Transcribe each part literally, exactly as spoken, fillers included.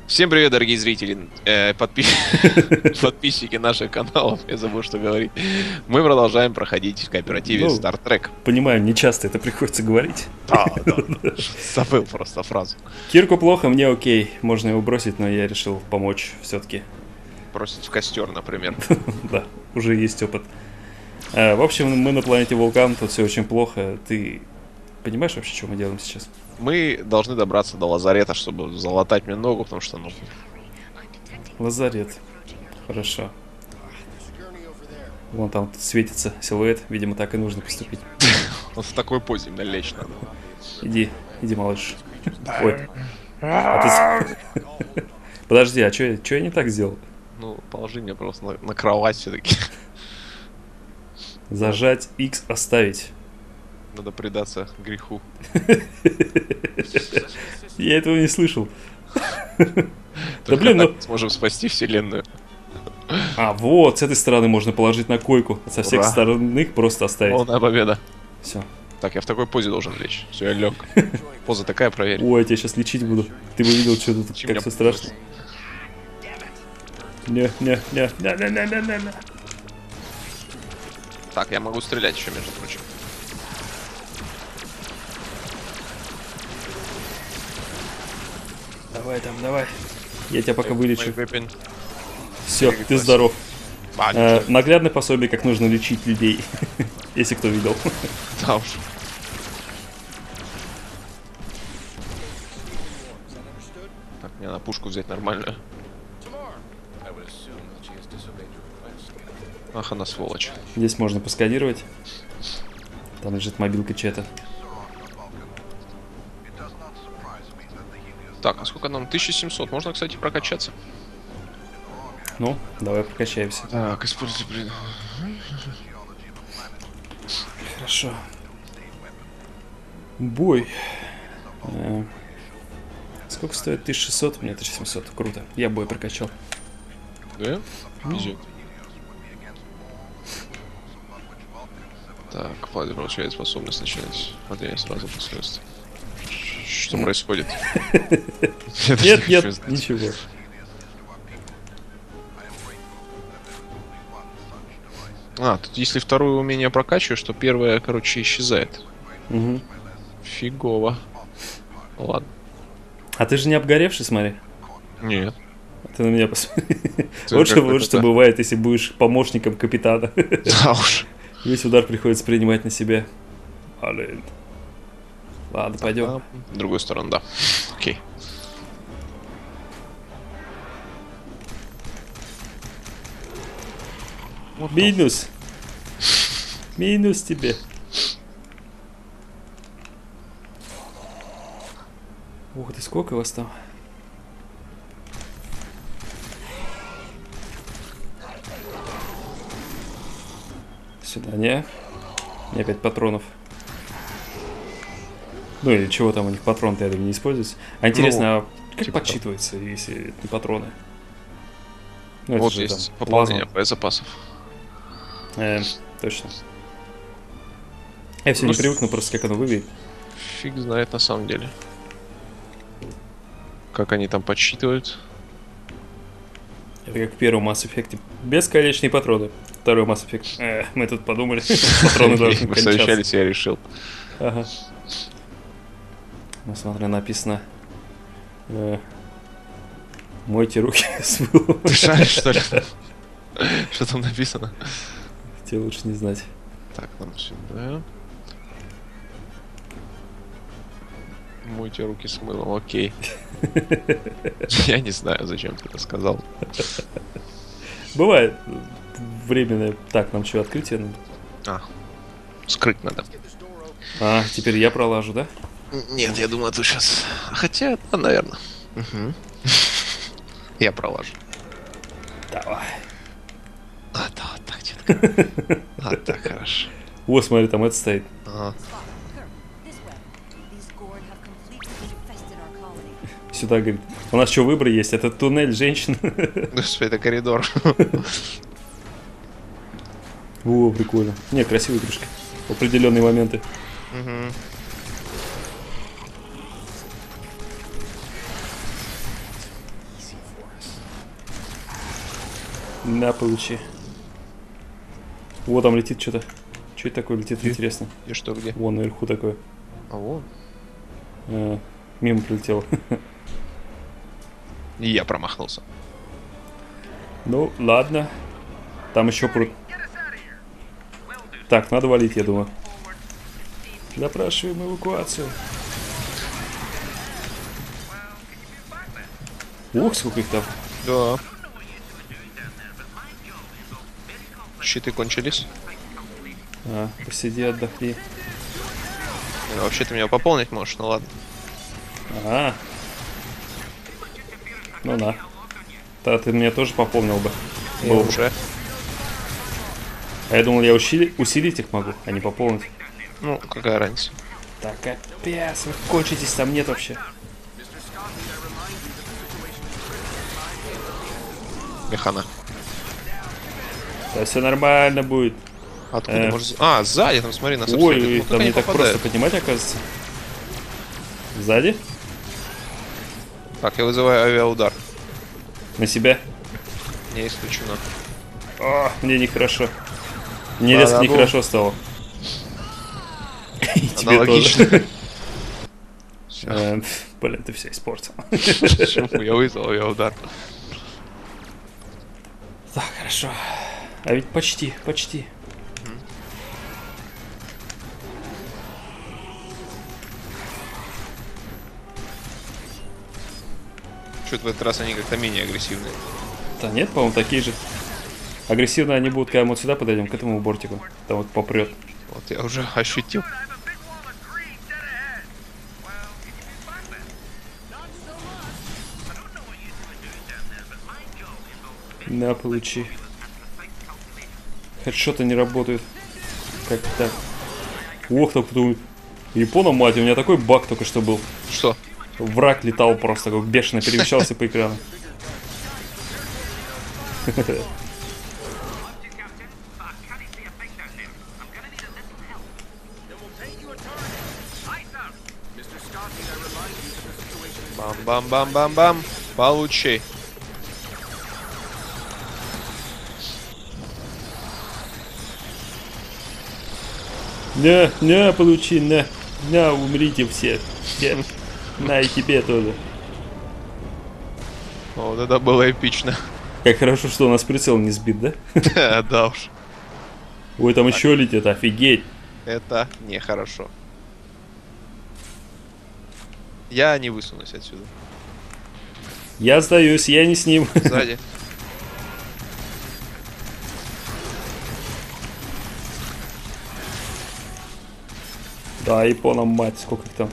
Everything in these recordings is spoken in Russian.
Всем привет, дорогие зрители, э, подпи... подписчики наших каналов, я забыл, что говорить. Мы продолжаем проходить в кооперативе Ну, Star Trek. понимаю, не часто это приходится говорить. Да, да, да. Забыл просто фразу. Кирку плохо, мне окей. Можно его бросить, но я решил помочь все-таки. Бросить в костер, например. Да, уже есть опыт. А, в общем, мы на планете Вулкан, тут все очень плохо. Ты понимаешь вообще, что мы делаем сейчас? Мы должны добраться до лазарета, чтобы залатать мне ногу, потому что, ну... Лазарет. Хорошо. Вон там светится силуэт, видимо, так и нужно поступить. Вот в такой позе мне лечь надо. Иди, иди, малыш. Ой. А ты... Подожди, а что я не так сделал? Ну, положи меня просто на, на кровать все-таки. Зажать X, оставить. Надо предаться греху. Я этого не слышал. Да блин, ну... Сможем спасти вселенную. А, вот, с этой стороны можно положить на койку. Со всех Ура. сторон их просто оставить. Полная победа. Все. Так, я в такой позе должен лечь. Все, я лег. Поза такая, проверь. Ой, я тебя сейчас лечить буду. Ты бы видел, что тут, Чем как я все страшно. Не, не, не, не, не, не, не, не. Так, я могу стрелять еще, между прочим. Давай там, давай. Я тебя пока вылечу. Weapon. Все, ты Перекрестись. здоров. А, Э, ничего. наглядное пособие, как нужно лечить людей. Если кто видел. Да уж. Так, мне надо пушку взять нормальную. Ах, она сволочь. Здесь можно посканировать. Там лежит мобилка чета. Так, а сколько нам? тысяча семьсот. Можно, кстати, прокачаться. Ну, давай прокачаемся. Так, используйте... блин. Хорошо. Бой. Э, Сколько стоит? тысяча шестьсот, у меня тысяча семьсот. Круто. Я бой прокачал. Да? Везет. Так, Владимир получает способность начинать падение сразу после этого. Что происходит? Нет, нет, ничего. А, тут если второе умение прокачиваешь, то первое, короче, исчезает. Угу. Фигово. Ладно. А ты же не обгоревший, смотри. Нет. Ты на меня посмотри. Ты Вот что, какой-то вот что да. бывает, если будешь помощником капитана. Да уж. Весь удар приходится принимать на себя. Блин. Ладно, пойдем. А, в другую сторону, да. Окей. Вот Минус. Минус тебе. Ух ты, сколько вас там? Сюда, не? Не опять патронов. Ну или чего там у них патрон-то, я думаю, не используется. А интересно, а как типа подсчитывается, если это не патроны? Ну, это Вот же есть там пополнение плазма. боезапасов. Э, точно. Я все Ну, не привыкну просто, как оно выглядит. Фиг знает на самом деле. Как они там подсчитывают. Это как в первом Mass Effect. Бесконечные патроны. Второй Mass Effect. Э, мы тут подумали, патроны должны Мы кончаться. совещались, я решил. Ага. Ну, смотри, написано... э, Мойте руки с мылом. Ты шаришь, что ли? Что там написано? Тебе лучше не знать. Так, нам сюда. Мойте руки с мылом, окей. Я не знаю, зачем ты это сказал. Бывает временное. Так, нам что, открытие надо? А, скрыть надо. А, теперь я пролажу, да? Нет, я думаю, тут сейчас... Хотя, да, наверное. Угу. Я пролажу. Давай. А, да, вот так, детка. А, так, хорошо. О, смотри, там это стоит. Ага. Сюда, говорит. У нас что, выбор есть? Это туннель женщин. Господи, это коридор. О, прикольно. Не, красивая игрушка. В определенные моменты. Угу. На, получи. Вот там летит что-то. Что это такое летит, интересно? И что, где? Вон наверху такое. А вон. А, мимо прилетело. И я промахнулся. Ну, ладно. Там еще пруд. Так, надо валить, я думаю. Запрашиваем эвакуацию. Ух, сколько их там. Да. Щиты кончились. А, посиди, отдохни. Ну, вообще ты меня пополнить можешь, ну ладно. А. Ну на. Да, ты меня тоже пополнил бы. Я Было бы. уже. А я думал, я усили... усилить их могу, а не пополнить. Ну, какая разница? Так, капец, вы кончитесь, там нет вообще. Механа. Да все нормально будет. Откуда Э. можешь... А, сзади, там смотри, нас Ой, обстреливают. ой, Ну, там только не так попадают. просто поднимать, оказывается. Сзади? Так, я вызываю авиаудар. На себя? Не исключено. О, мне нехорошо. Мне Да, резко да, нехорошо стало. И тебе Аналогично. тоже. Всё. Э, Блин, ты все испортил. Почему? Я вызвал авиаудар. Так, хорошо. А ведь почти, почти. Что-то в этот раз они как-то менее агрессивные. Да нет, по-моему, такие же. Агрессивно они будут, когда мы вот сюда подойдем, к этому бортику. Там вот попрет. Вот я уже ощутил. На, получи. Хедшоты не работают. Как так? Ох, так тут... Япона, мать, у меня такой баг только что был. Что? Враг летал просто, как бешено перемещался по экрану. Бам-бам-бам-бам-бам. Получи. На, на, получи, на. На, умрите все. Все. На, и тебе тоже. О, вот это было эпично. Как хорошо, что у нас прицел не сбит, да? Да уж. Ой, там еще летит, офигеть. Это нехорошо. Я не высунусь отсюда. Я сдаюсь, я не с ним. Сзади. Да, Япона, мать, сколько их там.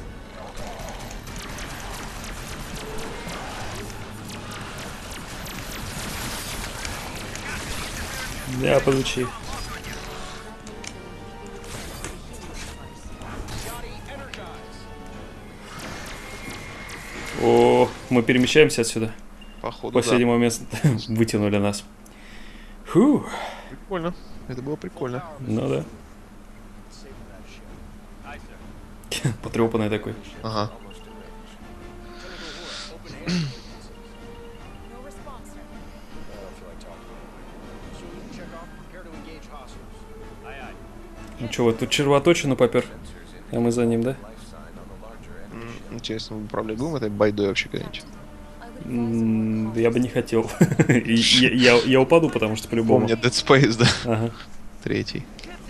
Да, получи. О, мы перемещаемся отсюда. Походу, В последний да. момент вытянули нас. Фу. Прикольно. Это было прикольно. Ну да. Потрепанный такой. Ага. Ну что, вот тут червоточину попер. А мы за ним, да? М, Интересно, мы управлять будем этой байдой вообще когда-нибудь? М, Я бы не хотел. И Я я- я упаду, потому что по-любому. Помню Dead Space, да? Ага. Третий.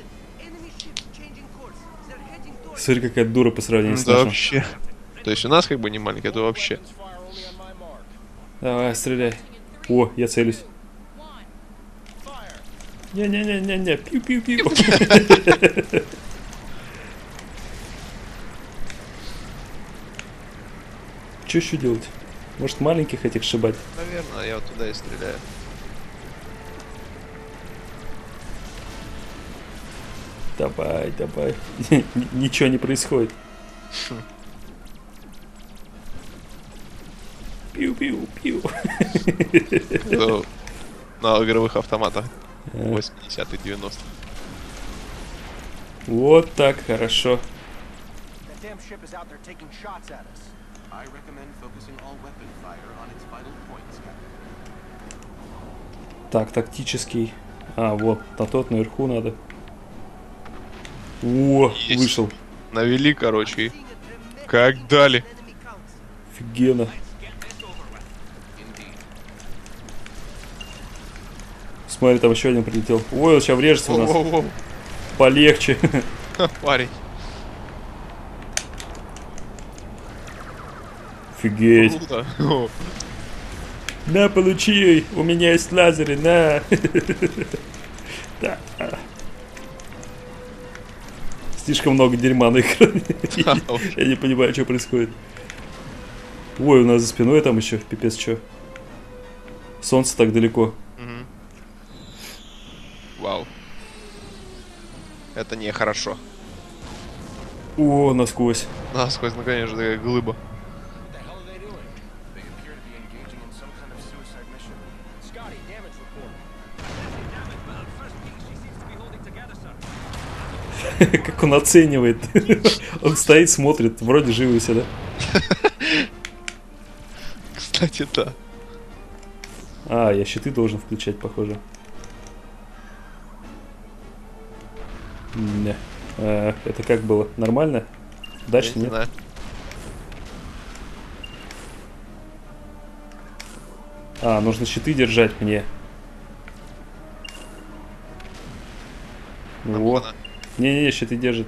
Смотри, какая дура по сравнению с Да нашим. вообще. То есть у нас как бы не маленький, это вообще. Давай, стреляй. О, я целюсь. Не-не-не-не-не, пиу-пиу-пиу. Что еще делать? Может, маленьких этих шибать? Наверное, я вот туда и стреляю. Давай, давай. Ничего не происходит. Пиу-пиу-пиу. Ну, на игровых автоматах Э, восьмидесятых девяностых. Вот так, хорошо. That damn ship is out there taking shots at us. I recommend focusing all weapon fire on its vital points, Captain. Так, тактический. А, вот, на тот наверху надо. О, Есть. вышел. Навели, короче. и Как дали. Офигенно. Смотри, там еще один прилетел. Ой, он сейчас врежется у нас. Воу-воу-воу. Полегче. Парень. Офигеть. Круто. О, На, получи. У меня есть лазеры, на. Да. Слишком много дерьма на экране. Я не понимаю, что происходит. Ой, у нас за спиной там еще, пипец, что. Солнце так далеко. мгм. Вау. Это нехорошо. О, насквозь. Насквозь, ну конечно, такая глыба. What the hell are they doing? They appear to be engaging in some kind of suicide mission. Scotty, damage report. Как он оценивает. Он стоит, смотрит, вроде живы все, да? Кстати, да. А, я щиты должен включать, похоже. Не. А, это как было? Нормально? Дальше Я не нет? знаю. А, нужно щиты держать мне. Там Вот. она. Не-не-не, щиты держит.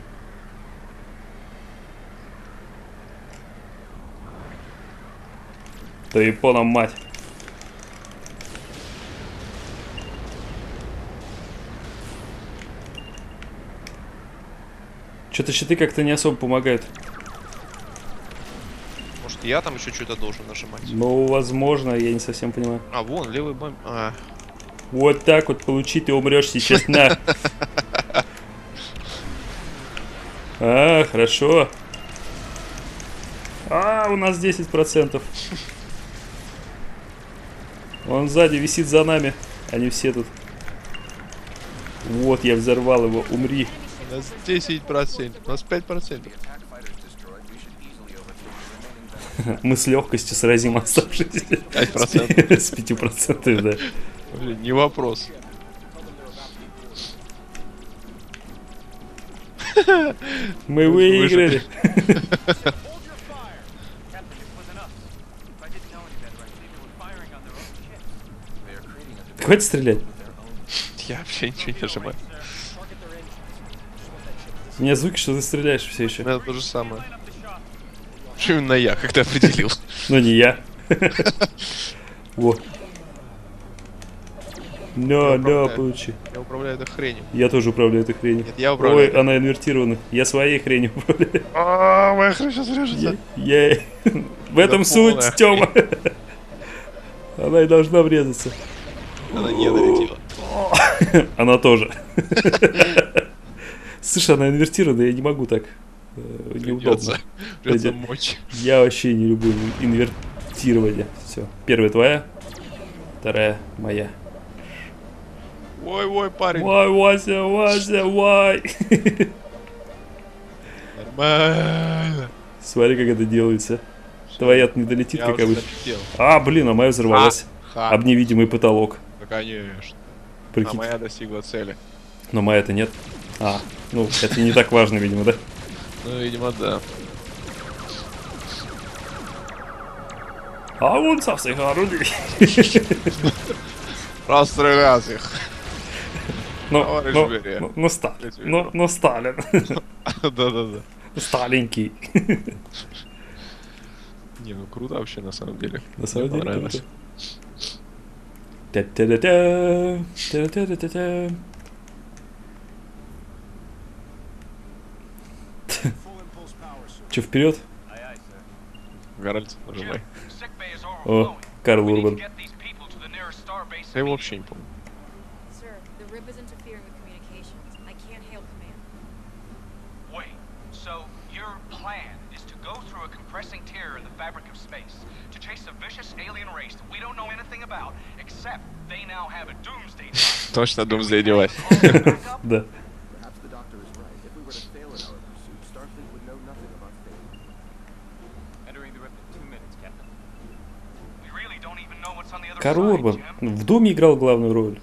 Да и по нам мать. Что-то щиты как-то не особо помогают. Может, я там еще что-то должен нажимать? Ну, возможно, я не совсем понимаю. А, вон, левый бомб. А, Вот так вот получи, ты умрешь сейчас на. А, хорошо. А, у нас десять процентов. Он сзади висит за нами. Они все тут. Вот, я взорвал его. Умри. у нас десять процентов, у нас пять процентов. Attack fighters destroyed. We should easily overthrow the remaining. Мы с легкостью сразим оставшиеся. пять процентов. С пятью процентами, да. Блин, не вопрос. Мы выиграли. Hold your fire! Captain, it wasn't us. If I didn't know any better, I'd think they were firing on their own ship. They are creating a Хватит стрелять. Я вообще ничего не нажимаю. target their engines. У меня звуки, что ты стреляешь все еще. Это то же самое. Что именно я, как ты определил? Но не я. Вот. На, на, управляю. получи. Я управляю этой хренью. Я тоже управляю этой хренью. Нет, я управляю. Ой, она инвертирована. Я своей хренью управляю. А, моя хрень сейчас врежется. Я... В этом Да суть, полная Тёма. Она и должна врезаться. Она не долетела. Она тоже. Слушай, она инвертирована, я не могу так. Э, Неудобно. Придется, придется Пойдёт. мочь. Я вообще не люблю инвертирование. Все. Первая твоя, вторая моя. Ой, ой, парень. Вай, Вася, Вася, вай. Нормально. Смотри, как это делается. Твоя не долетит, Я как уже обычно. залетел. А, блин, а моя взорвалась. Ха. Об невидимый потолок. Да, конечно. А Прикинь. моя достигла цели. Но моя-то нет. А, ну, это не так важно, видимо, да? Ну, видимо, да. А вон со всех орудий. Расстрелять их. Ну, Товарищ ну, Берия. ну, ну, Сталин. Ну, ну, Сталин. Да-да-да. Сталенький. Не, ну круто вообще, на самом деле. На самом Мне деле понравилось. круто. Та-та-та-та, та-та-та-та-та. Full impulse power, sir. Че, вперед? Aye, aye, sir. Гарольд, нажимай. Sick bay is О, overflowing. Карл We need to Урбан. get these people to the nearest starbase Я его immediately. вообще не помню. Sir, the rib is interfering with communications. I can't hail command. Wait, so your plan is to go through a compressing tear in the fabric of space, to chase a vicious alien race that we don't know anything about, except they now have a doomsday device. Точно Doomsday девайс. Да. Perhaps the doctor is right. If we were to fail in our pursuit, Starfleet would know nothing about fate. Entering the rip in two minutes, Captain. We really don't don't even know what's on the other Карл side, Урбан. Jim. В Думе играл главную роль.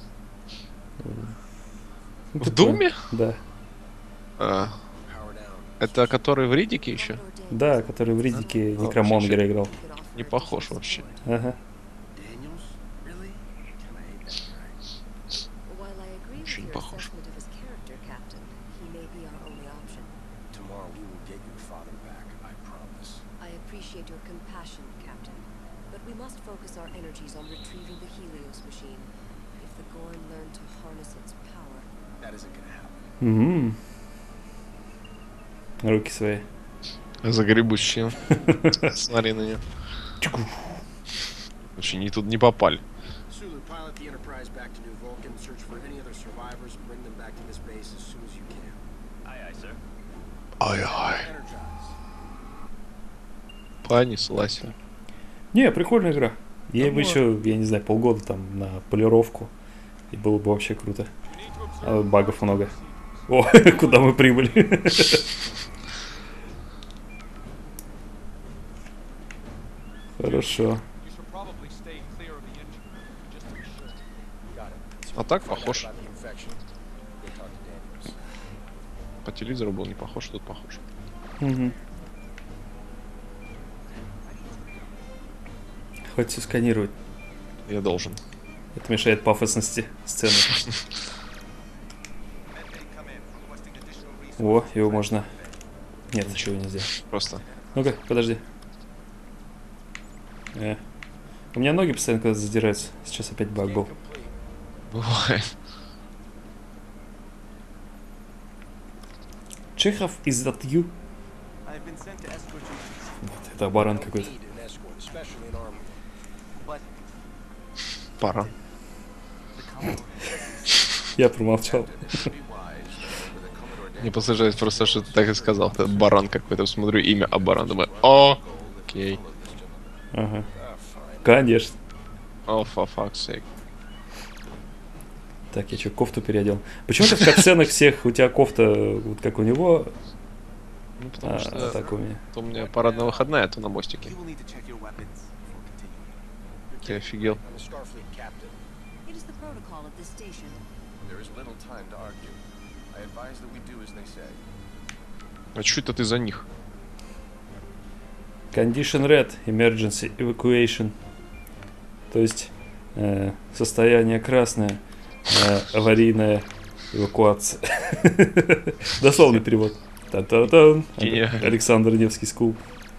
Ну, В ты Думе? понял. Да. А, Power down. это который в Ридике еще? Да, который в Ридике Ну, Некромонгера играл. Не похож вообще. Ага. Daniels? Really? Kinda hate that guy. While I agree with Очень your похож. assessment of his character, Captain, he may be our only option. Tomorrow we will get your father back, I promise. I appreciate your compassion, Captain, but we must focus our energies on retrieving the Helios machine. If the Gorn learn to harness its power, That isn't gonna happen. Угу. Руки свои. Загребущие. Смотри на нее. Вообще, не тут не попали. Sulu, pilot the Enterprise back to New Vulcan, search for any other survivors, and bring them back to this base as soon as you can. Aye, aye, sir. Ай-ай. Energize. Понеслась. Не, прикольная игра. Ей Ну, бы еще, я не знаю, полгода там на полировку. И было бы вообще круто. А вот багов много. О, куда мы прибыли. Хорошо. You should probably stay clear of the engine, just to be sure. Got it. А так Find out похож. about the infection. Go talk to Daniels. По телевизору был не похож, тут похож. Мгм. Хоть все сканировать. Я должен. Это мешает пафосности сцены. О, его можно... Нет, ничего нельзя. Просто. Ну-ка, подожди. Э. У меня ноги постоянно куда-то задираются. Сейчас опять баг был. Бывает. Чехов, is that you? I've been sent to escort you, Вот, это баран какой-то. Need an escort, especially in armor. but Пара. the Commodore. Я промолчал. Be wise, remember that Commodore Мне Daniels послышалось просто, что ты так и сказал. Это баран какой-то. Смотрю имя Абаран. Думаю, о, окей. Ага. Конечно. О, for fuck's sake. Так, я что, кофту переодел? Почему-то в катсценах всех у тебя кофта, вот как у него, Ну, потому а, что так у меня. то у меня парадно-выходная, то на мостике. You will need to check your weapons before continuing. Ты офигел. I'm a Starfleet captain. it is the protocol of this station. There is little time to argue. I advise that we do as they say. А чё это ты за них? Condition Red, Emergency Evacuation. То есть э, состояние красное, э, аварийная эвакуация. Дословный перевод. Та-та-тан. Гениально. Александр Невский Скул.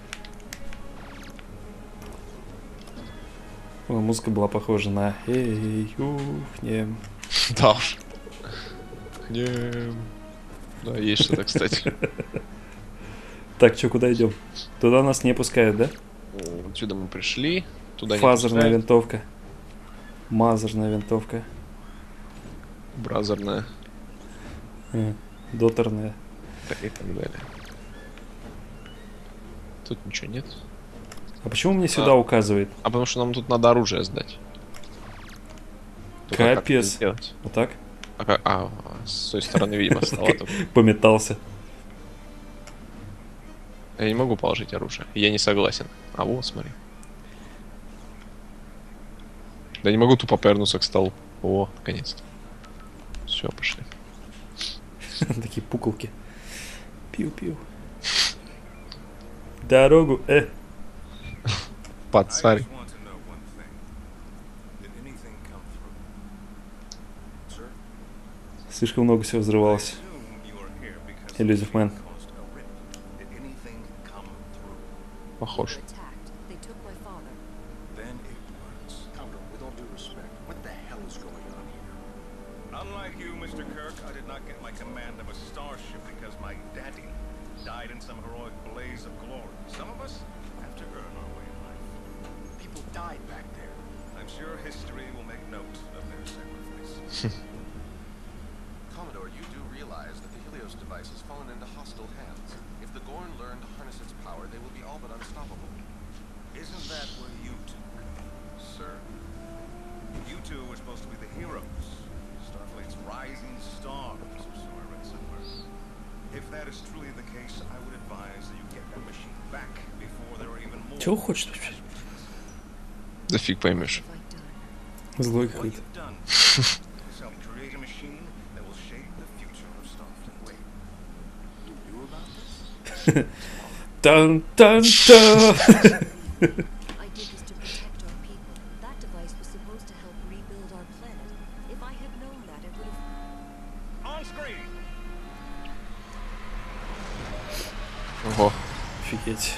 О, музыка была похожа на «Эй, ухнем». Да уж. Хнем. Да, есть что-то, кстати. Так, что, куда идем? Туда нас не пускают, да? О, Сюда мы пришли. Туда не Фазерная пускают. винтовка. Мазерная винтовка. Бразерная. э, Доторная. Да, и так далее. Тут ничего нет. А почему мне сюда А. указывает? А потому что нам тут надо оружие сдать. Только как это Капец. сделать? Вот так? А, как- а, с той стороны, видимо, стало только. Пометался. Я не могу положить оружие. Я не согласен. А вот, смотри. Да не могу тупо повернуться к столу. О, наконец-то. Все, пошли. Такие пуколки. Пиу-пиу. Дорогу, э. Под царь. I just want to know one thing. Did anything come through? Sir? Слишком много всего взрывалось. Assume you are here because Illusive the Man. machine caused a rip. Did anything come through? Похож. They were attacked. They took my father. Then it works. Commodore, with all due respect, what the hell is going on here? Unlike you, Mister Kirk, I did not get my command of a starship because my daddy died in some heroic blaze of glory. Some of us have to earn our way in life. People died back there. I'm sure history will make note of their sacrifice. Commodore, you do realize that the Helios device has fallen into hostile hands. If the Gorn learn to harness its power, they will be all but unstoppable. Isn't that where you two come in? Sir? You two were supposed to be the heroes. Starfleet's rising stars, or so I read somewhere. If that is truly the case, I would advise that you get that machine back before there are even more. Чего хочет вообще? casualties. Да фиг поймешь. Have I done? Злой What какой-то. you've done is help create a machine that will shape the future of Starfleet. Wait, you knew about this? Тан-тан-тан! I did this to protect our people. That device was supposed to help rebuild our planet. If I had known that, I would have... On screen. Ого. Офигеть.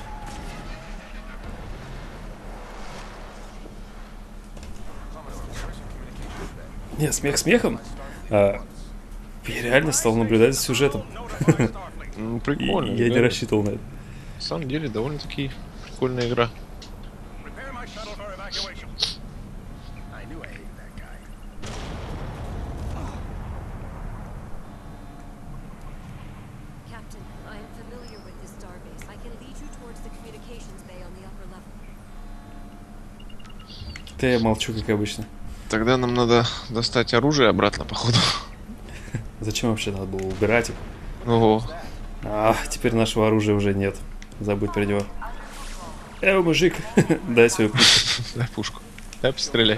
Не, смех смехом. А, я реально стал наблюдать за сюжетом. Ну, И прикольно. я не да. рассчитывал на это. На самом деле, довольно-таки прикольная игра. Prepare my shuttle for evacuation. I knew I hated that guy. Captain, I am familiar with this starbase. I can lead you towards the communications bay on the upper level. Да я молчу, как обычно. Тогда нам надо достать оружие обратно, походу. Зачем вообще надо было убирать их? Ого. А, теперь нашего оружия уже нет. Забудь про него. Эй, мужик, дай свою пушку. Дай пушку. Дай постреляй.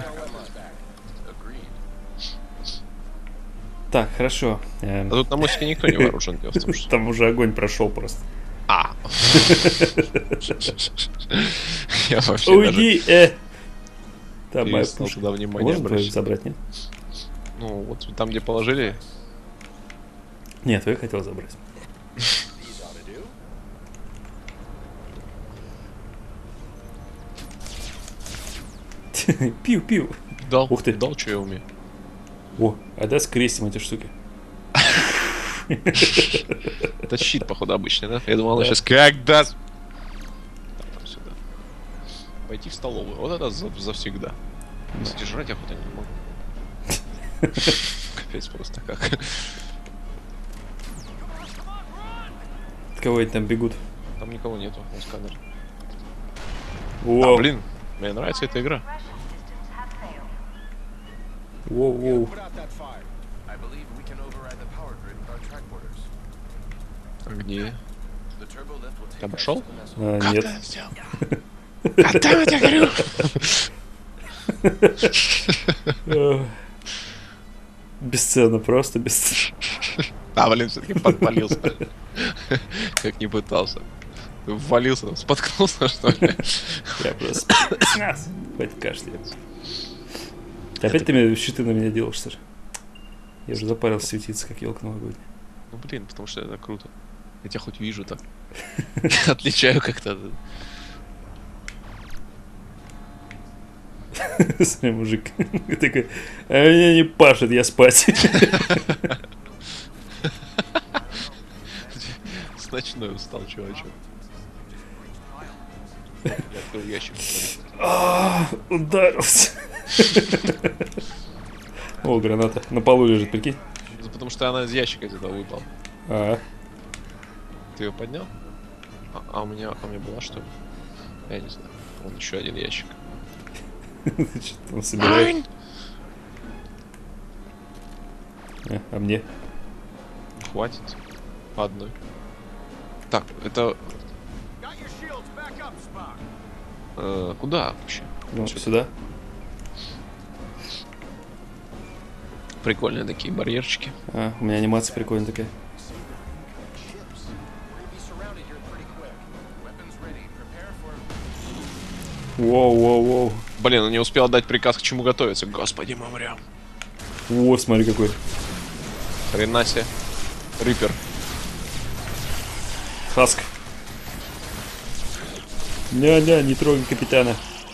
Так, хорошо. Эм, А тут на мостике никто не вооружен, дело в том, что... Там уже огонь прошел просто. А. Я вообще даже Уйди, э! Там моя перестал пушка. туда внимание Можно твою обращать. забрать, нет? Ну, вот там, где положили. Нет, я хотел забрать. Пиу-пиу. Дал. Ух ты. Дал, что я умею. О, а да скрестим эти штуки. Это щит, походу, обычный, да? Я думал, она Да. сейчас как даст. Так, там сюда. Пойти в столовую. Вот это за- завсегда. Кстати, жрать охота не могу. Капец просто как. От кого они там бегут? Там никого нету на сканере. Воу, А, блин, мне нравится эта игра. воу, воу. Put out that fire. I believe we can override the power grid with our track borders. А где? The turbo lift will take Ты us обошел? to the mess А, Как нет. ты это сделал? Как ты это говорю? Эх. Бесценно, просто бесценно. А, блин, все-таки подпалился. Как не пытался. Ввалился, там, споткнулся, что ли? Я просто... Хватит кашлять. Опять ты мне щиты на меня делаешь, что ли? Я уже запарился светиться, как елка новогодняя. Ну, блин, потому что это круто. Я тебя хоть вижу так. Отличаю как-то. Смотри, мужик такой, а меня не пашет, я спать. С ночной устал, чувачок. Я открыл ящик. смотри. А, ударился. О, граната. На полу лежит, прикинь. Ну, потому что она из ящика где-то выпала. А, Ты ее поднял? А, а у меня, а у меня была что ли? Я не знаю. Вон еще один ящик. что там собирает? А, а мне? Хватит. По одной. Так, это Got your shields back up, Spock. э, куда вообще? Ну, Сюда. сюда. Прикольные такие барьерчики. А, у меня анимация прикольная такая. ships. We're gonna be surrounded here pretty quick. Weapons ready. Prepare for... Воу, воу, воу. Блин, он не успел дать приказ, к чему готовиться. Господи, мы умрем. О, смотри какой. Хрена себе. Риппер. Хаск. Ня-ня, не трогай капитана.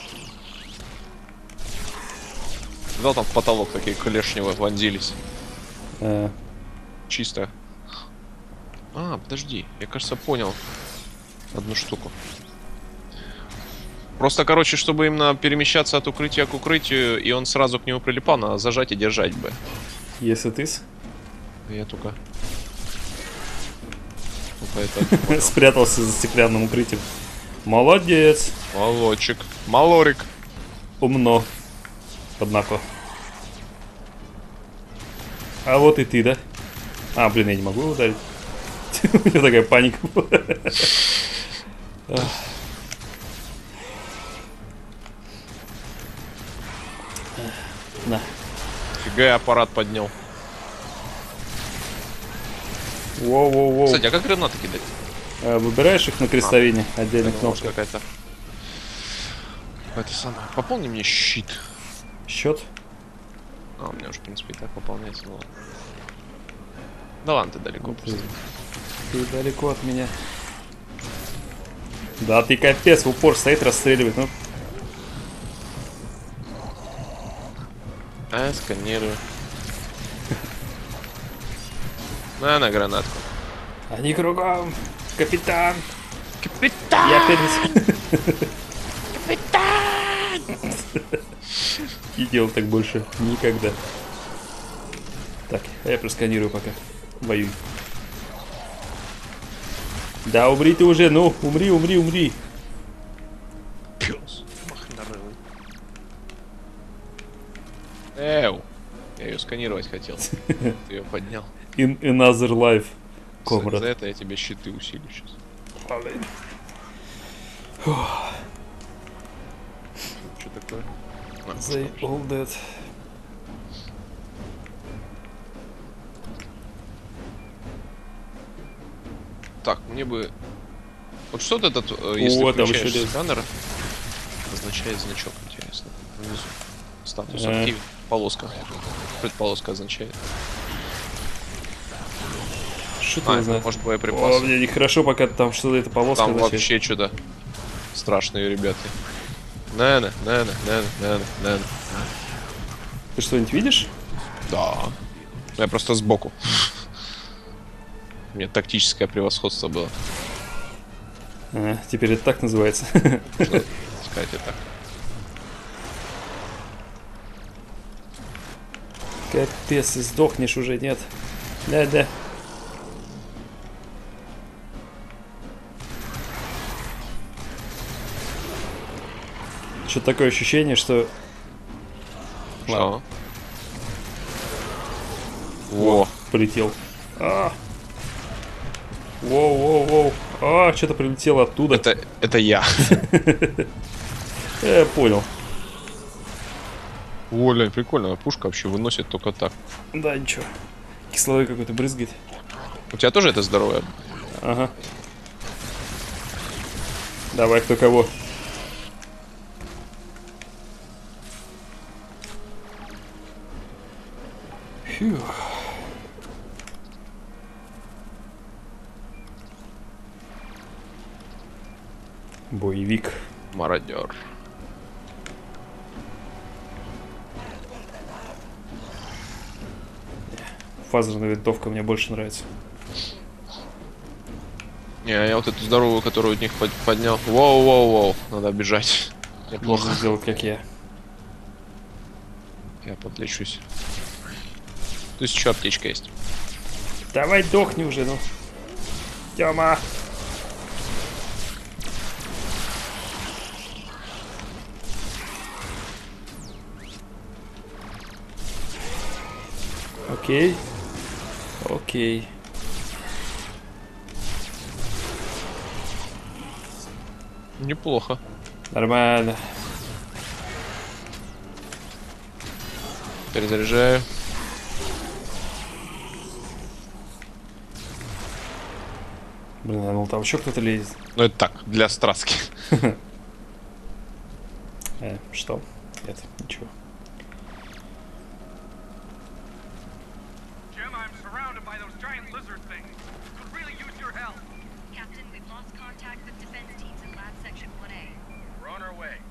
Видал, там в потолок такие клешневые вонзились. А, Чисто. А, подожди. Я, кажется, понял одну штуку. Просто, короче, чтобы именно перемещаться от укрытия к укрытию, и он сразу к нему прилипал, надо зажать и держать бы. если ты с- Я только... Ну, поэтому... спрятался за стеклянным укрытием. Молодец. Молодчик. Малорик. Умно. Однако. А вот и ты, да? А, блин, я не могу его ударить. У меня такая паника была. Ах. На. Фига я аппарат поднял. Воу-воу-воу. Кстати, а как гранаты кидать? А, выбираешь их на крестовине, отдельная Ну, может, кнопка. какая-то... Это самое. Пополни мне щит. Счет? А, у меня уже, в принципе, и так пополняется. Ну ладно. Да ладно, ты далеко Ты, просто. ты далеко от меня. Да ты капец, в упор стоит, расстреливает. Ну, А, я сканирую. На, на гранатку. они кругом. Капитан. Капитан. Я опять... Капитан. Не делал так больше никогда. Так, а я просканирую пока. Воюй. Да, умри ты уже, ну, умри, умри, умри. Пёс. Махнарылый. Эу. Я ее сканировать хотел. Ты ее поднял. In another life, За, комрад. за это я тебе щиты усилю сейчас. Что такое? А, They что all dead. Так, мне бы... Вот что вот этот, э, если О, там включаешь еще лес. сканер, означает значок, интересно. Внизу. Статус Э. актив. Полоска. Предполоска означает. Что А, ты это знаешь? может О, боеприпасы. мне нехорошо, пока там что-то эта полоска Там означает. вообще что-то страшные ребята. Нана, нана, нана, нана, нана. Ты что-нибудь видишь? Да. Я просто сбоку. У меня тактическое превосходство было. А, теперь это так называется. Можно сказать и так. Капец, ты сдохнешь уже, нет. Да-да. Что-то такое ощущение, что... Что? Во. Полетел. А! Воу-воу-воу. А, что-то прилетело оттуда. Это, это я. Я понял. Оля, прикольная пушка вообще выносит только так. Да, ничего. Кислород какой-то брызгает. У тебя тоже это здоровое? Ага. Давай, кто кого. Фью. Боевик. Мародер. Фазерная винтовка мне больше нравится. Не, я вот эту здоровую, которую от них под- поднял. Воу-воу-воу. Надо бежать. Неплохо. Можно сделать, как я. Я подлечусь. То есть еще аптечка есть. Давай дохни уже, ну. Тёма. Окей. Окей. Неплохо. Нормально. Перезаряжаю. Блин, я думал, там еще кто-то лезет. Ну это так, для страстки. Э, что? Нет, ничего. Jim, I'm surrounded by those giant lizard things. Could really use your help. Captain, we've lost contact with defense teams in lab section one A. We're on our way.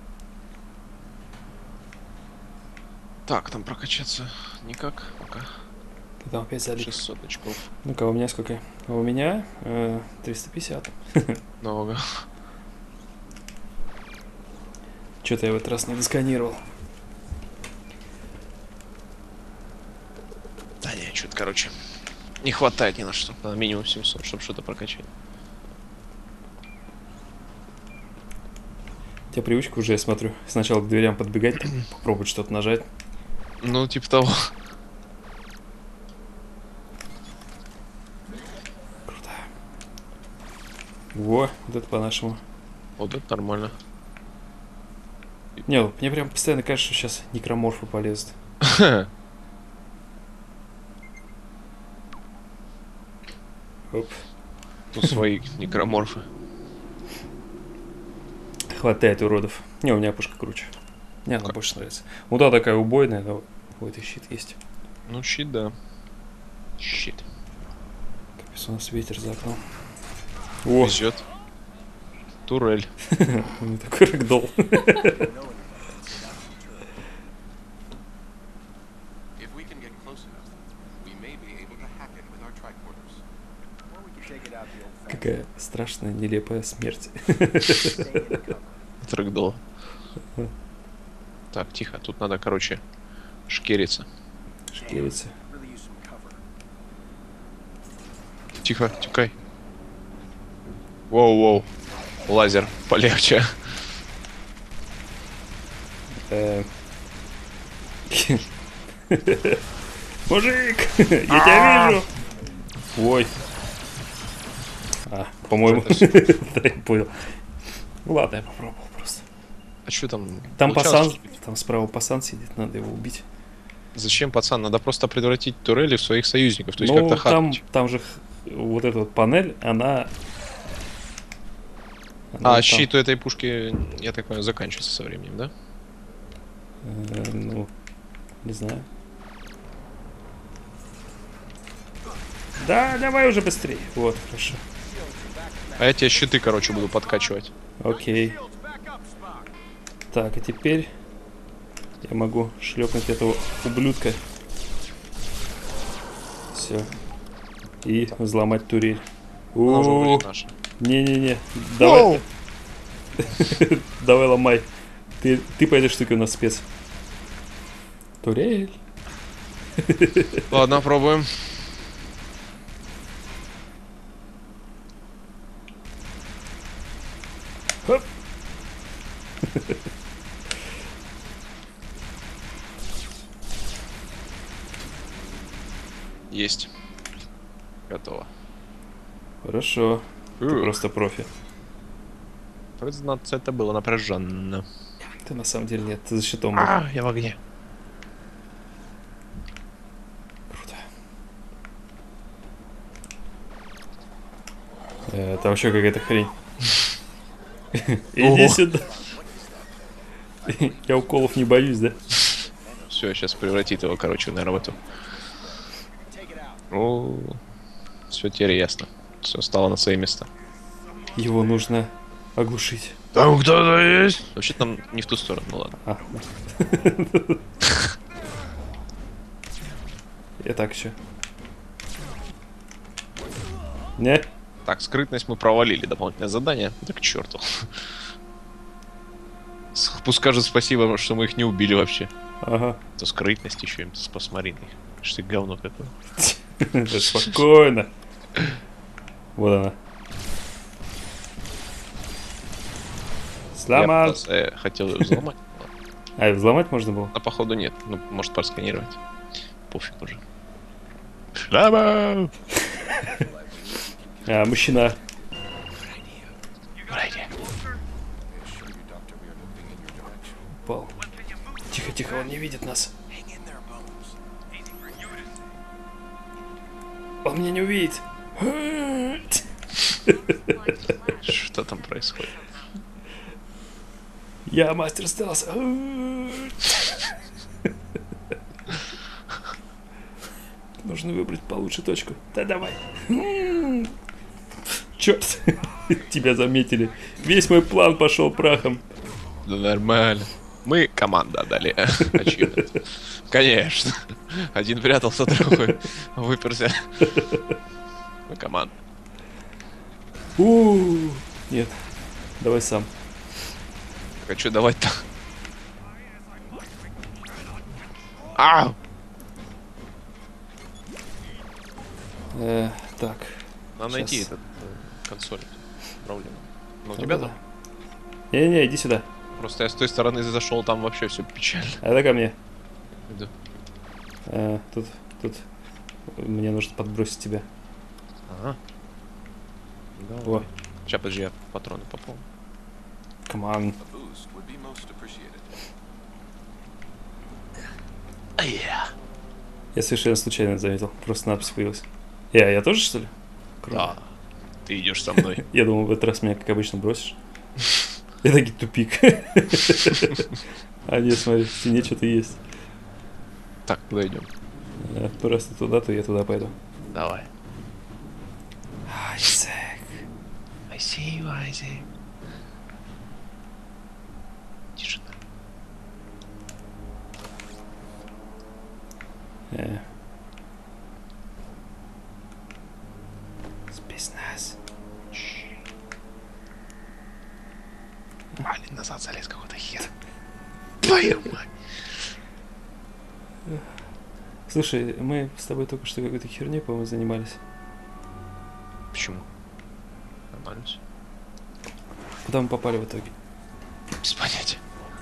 Так, там прокачаться никак пока. Ты там опять залип. шестьсот очков. Ну-ка, у меня сколько? А у меня э, триста пятьдесят. Много. Что-то я в этот раз не досканировал. Да не, что-то, короче, не хватает ни на что. Надо минимум семьсот, чтобы что-то прокачать. У тебя привычка уже, я смотрю, сначала к дверям подбегать, там, попробовать что-то нажать. Ну, типа того. Круто. Во, вот это по-нашему. Вот это нормально. Не, мне прям постоянно кажется, что сейчас некроморфы полезут. Оп. Тут свои некроморфы. Хватает уродов. Не, у меня пушка круче. Мне она больше нравится. Ну да, такая убойная, но у этой щит есть. Ну, щит, да. Щит. Капец, у нас ветер за окном. О, Везет. Турель. у меня такой рэгдолл. If we can get close enough, we may be able to hack it with our tricorders. Or we could take it out the old-fashioned Какая страшная, нелепая смерть. Трэгдол. Так, тихо. Тут надо, короче, шкериться. Шкерится. really use some cover. Тихо, тикай. Воу-воу. Лазер, полегче. Э. Мужик, я тебя вижу. Ой. А, по-моему, да, я понял. Ну ладно, я попробовал просто. А что там? Там получалось пацан, там справа пацан сидит, надо его убить. Зачем, пацан? Надо просто превратить турели в своих союзников. То есть Ну, как-то там, хакнуть. там же х- вот эта вот панель, она... она А там, щит у этой пушки, я так понимаю, заканчивается со временем, да? э, ну, не знаю. Да, давай уже быстрее. Вот, хорошо. А я тебе щиты, короче, буду подкачивать. Окей. Так, а теперь я могу шлепнуть этого ублюдка. Все. И взломать турель. Она уже О, вроде наша. не-не-не. Давай. Давай ломай. Ты, ты по этой штуке у нас спец. Турель. Ладно, пробуем. Хоп. Есть. Готово. Хорошо. Ты Ух. просто профи. Признаться, это было напряженно. Ты на самом деле нет, ты за щитом. А, я в огне. Круто. Э, Это вообще какая-то хрень. Иди сюда. Я уколов не боюсь, да? Все, сейчас превратит его, короче, наверное, в эту. О, все теперь ясно. Все стало на свои места. Его нужно оглушить. Там кто-то есть? Вообще там не в ту сторону, ну ладно. А. Я так еще. Не? Так, скрытность мы провалили, дополнительное задание. Да к черту. Пусть скажут спасибо, что мы их не убили вообще. Ага. То скрытность еще им, посмотри на их. Что ты говно какое. Да спокойно. Вот она. Я Сломал. просто, э, хотел ее взломать. А, и взломать можно было? А походу нет. Ну, может просканировать. Пофиг уже. Сломал! А, мужчина. Упал. Тихо, тихо, он не видит нас. Он меня не увидит. Что там происходит? Я мастер стелса. Нужно выбрать получше точку. Да давай. Черт, тебя заметили. Весь мой план пошел прахом. Да нормально. Мы команда отдали. Ачивмент. Конечно. Один прятался, другой выперся. Мы команда. У, нет, давай сам. Так, а что давать-то? А! Э, так. Надо найти Щас. этот э, консоль. Проблема. Ну, у тебя Да-да-да. там? Не-не, иди сюда. Просто я с той стороны зашел, там вообще все печально. А это ко мне. Иду. Э, тут, тут. Мне нужно подбросить тебя. Ага. О, Сейчас, подожди, я патроны пополню. come on. A boost boost would be most appreciated. Я совершенно случайно заметил. Просто надпись появилась. Я, я тоже, что ли? Да. Ты идешь со мной. Я думал, в этот раз меня, как обычно, бросишь. Я таки тупик. А нет, смотри, в стене что-то есть. Так, куда идем? Э, То раз ты туда, то я туда пойду. Давай. Айзек. I see you, Isaac. Тишина. Э. Спецназ. Блин, назад залез какой-то хер. Твою мать. Слушай, мы с тобой только что какой-то херней, по-моему, занимались. Почему? Нормально всё. Куда мы попали в итоге? Без понятия.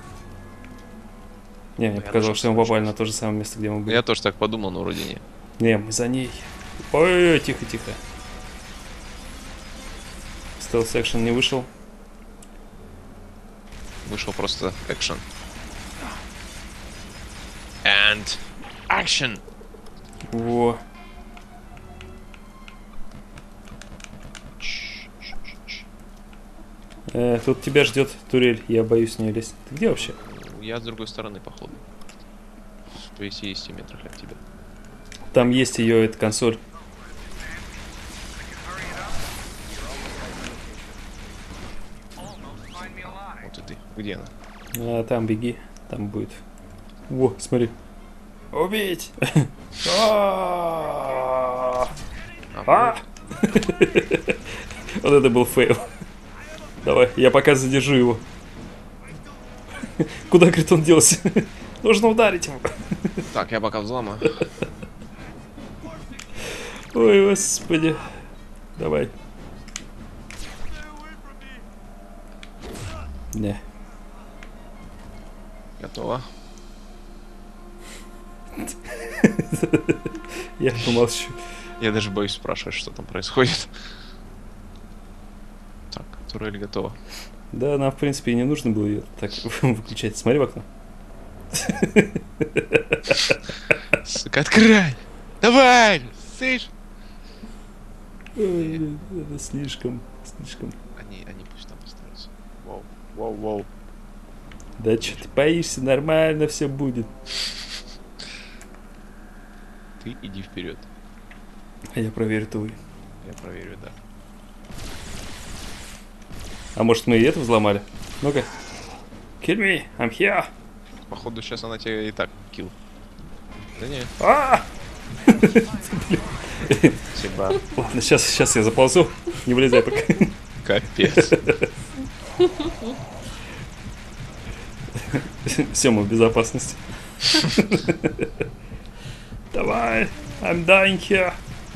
Не, мне Я показалось, тоже что мы слышал. попали на то же самое место, где мы были. Я тоже так подумал, но вроде нет. Не, мы за ней. Ой, тихо, тихо. Стелс экшен не вышел. Вышел просто экшен. And action. Во. Э, тут тебя ждет турель, я боюсь в нее лезть. Ты где вообще? Я с другой стороны, походу. В пятидесяти метрах от тебя. Там есть ее, эта консоль. Almost find me alive. Вот и ты. Где она? А, там беги, там будет. Во, смотри. Убить! А! А! Вот это был фейл. Давай, я пока задержу его. Куда, говорит, он делся? Нужно ударить его. Так, я пока взломаю. Ой, господи. Давай. Не. Готово. Я помолчу. Я даже боюсь спрашивать, что там происходит. Так, турель готова. Да, нам, в принципе, и не нужно было ее так выключать. Смотри в окно. Сука, открывай! Давай! Слышь! Ой, это слишком, слишком. Они, они пусть там остаются. Воу, воу, воу. Да что ты боишься, нормально все будет. Ты иди вперед. А я проверю твой. Я проверю, да. А может мы и это взломали? Ну-ка. Kill me, I'm here. Походу сейчас она тебя и так килл. Да не. А! Спасибо. Ладно, сейчас, сейчас я заползу. Не вылезай пока. Капец. Все, мы в безопасности. Давай, I'm dying here.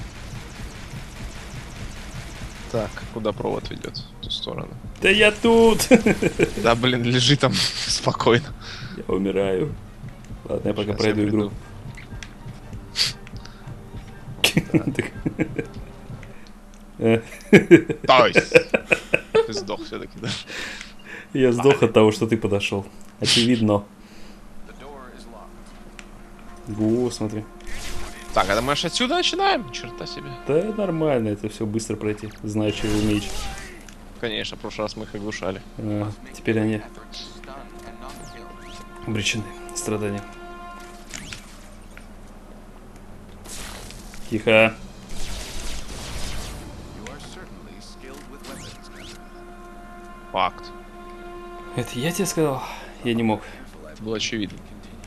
Так, куда провод ведет? В ту сторону. Да я тут. Да, блин, лежи там спокойно. Я умираю. Ладно, я пока Щас пройду я игру. Так. Э, Ой. Ты сдох все-таки, да? Я сдох от того, что ты подошел. Очевидно. The door is locked. Во, смотри. Так, а мы аж отсюда начинаем? Черта себе. Да нормально, это все быстро пройти. Знаю, что вы умеете. Конечно, в прошлый раз мы их оглушали. А, теперь они Stun and not kill. обречены страданиям. Тихо. You are certainly skilled with weapons, Captain. Факт. Это я тебе сказал? Я не мог. Это было очевидно.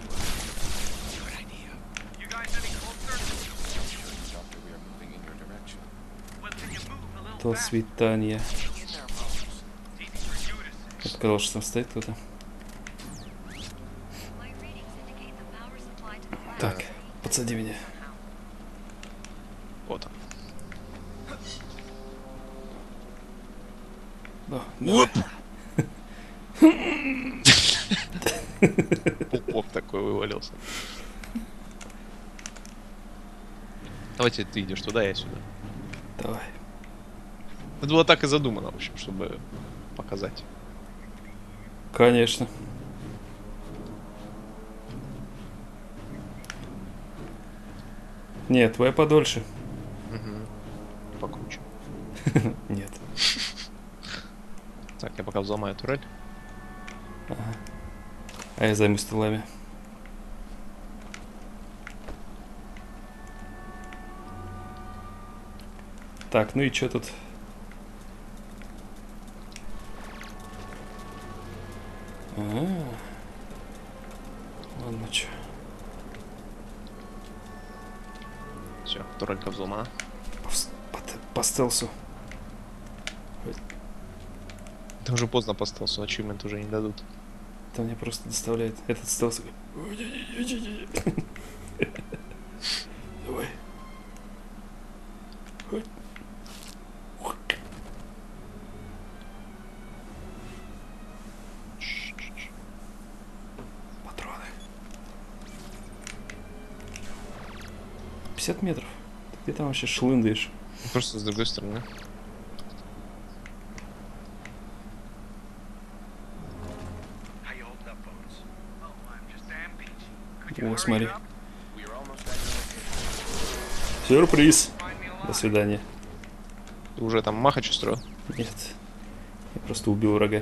You guys any closer? Doctor, we are moving in your direction. Well, can you move a little То faster? свидание. In there, Moses. Easy for you to say. Я сказал, что там стоит кто-то. My readings indicate the power supply to the lab. Так, подсади меня. Вот он. Ну, давай. Пупок такой вывалился. Давайте ты идешь туда, я сюда. Давай. Это было так и задумано, в общем, чтобы показать. Конечно. Нет, твоя подольше. Угу. Покруче. Нет. Так, я пока взломаю турель. Ага. А я займусь тылами. Так, ну и что тут? А-а-а. Ладно, чё. Все, турелька взломана. По, вс- по, т- по стелсу. Это уже поздно по стелсу, ачивмент уже не дадут. Это мне просто доставляет этот стелс. Давай. Патроны. пятьдесят метров. Ты где там вообще шлындаешь? Просто с другой стороны. How you holding up, Bones? Oh, I'm just damn peachy. Could you О, hurry смотри. it up? We are almost at your location. Сюрприз. Find me До alive. свидания. Ты уже там махач устроил? Нет. Я просто убил врага.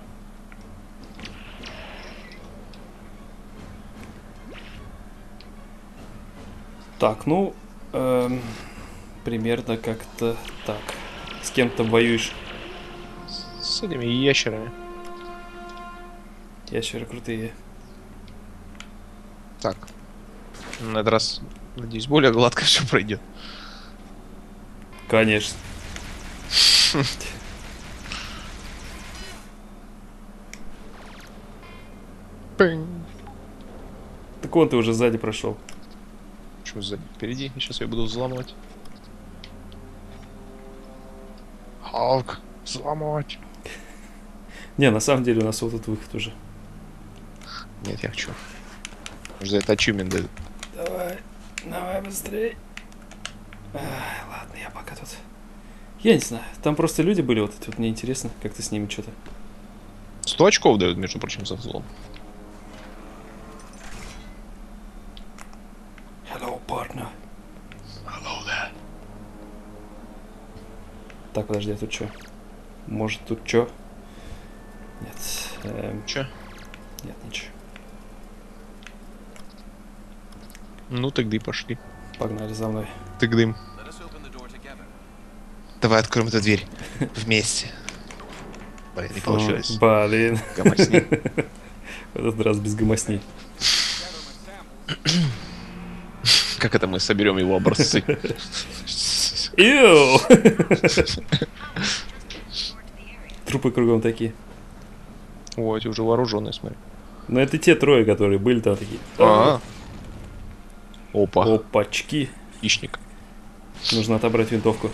Так, ну, эм, примерно как-то так. С кем ты воюешь? С этими ящерами. Ящеры крутые. Так. На этот раз, надеюсь, более гладко все пройдет. Конечно. Так вон ты уже сзади прошел. Почему сзади? Впереди. Я сейчас ее буду взламывать. Халк, взламывать. Не, на самом деле у нас вот тут выход уже. Нет, я хочу. Может, за это ачивмент дают. Давай, давай быстрей. Ай, ладно, я пока тут. Я не знаю, там просто люди были вот эти, вот мне интересно, как ты с ними что-то. сто очков дают, между прочим, за взлом. Hello, partner. Hello there. Так, подожди, а тут что? Может тут что? Нет. эм, Че? Нет, ничего. Ну, тогда и пошли. Погнали за мной. Тыгдым. Let us open the door together. Давай откроем эту дверь. Вместе. Блин, не получилось. О, блин. Гомосни. В этот раз без гомосни. Как это мы соберем его образцы? Иу! Трупы кругом такие. О, эти уже вооруженные, смотри. Но это те трое, которые были там такие. А. Опа. Опачки. Хищник. Нужно отобрать винтовку.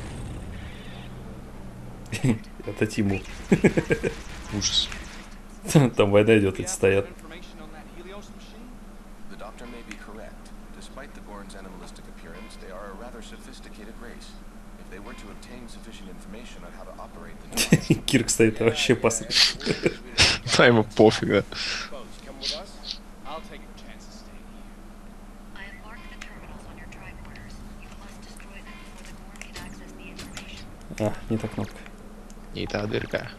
Это Тиму. Ужас. Там война идет, эти стоят. Information on that Helios machine? The doctor may be correct. Despite the Gorn's animalistic appearance, they are a rather sophisticated race. If they were to obtain sufficient information on how to operate the device, Кирк стоит вообще посмотри. Да, ему пофиг, да. Bones, you come with us? I'll take your chances staying here. I have marked the terminals on your tricorders. You must destroy them before the Gorn can access the information. А, не та кнопка. Не та дырка.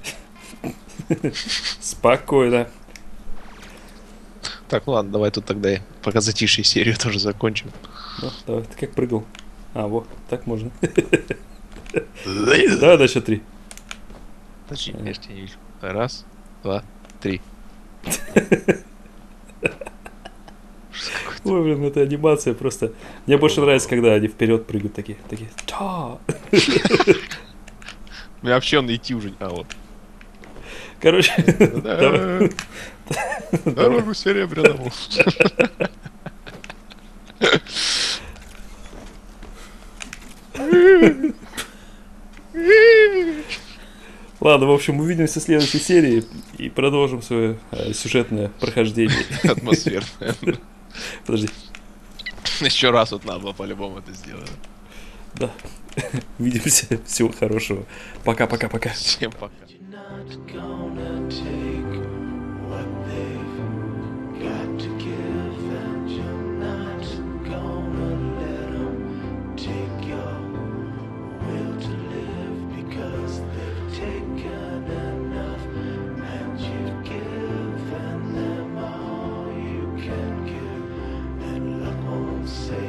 Спокойно. Так, ну ладно, давай тут тогда и пока затишье серию тоже закончим. Ну, давай, ты как прыгал? А, вот, так можно. Давай на счет три. Подожди, я ж тебя не вижу. Раз, два, три. Ой, блин, это анимация просто. Мне больше нравится, когда они вперед прыгают такие. Такие. Ча! Мне вообще он идти уже. А, вот. Короче, давай. Дорогу серебряному. Ладно, в общем, увидимся в следующей серии и продолжим свое э, сюжетное прохождение. Атмосферное. Подожди. Еще раз вот надо было по-любому это сделать. Да. Увидимся. Всего хорошего. Пока-пока-пока. Всем пока. Not gonna take what they've got to give, and you're not gonna let them take your will to live, because they've taken enough, and you've given them all you can give, and luck won't say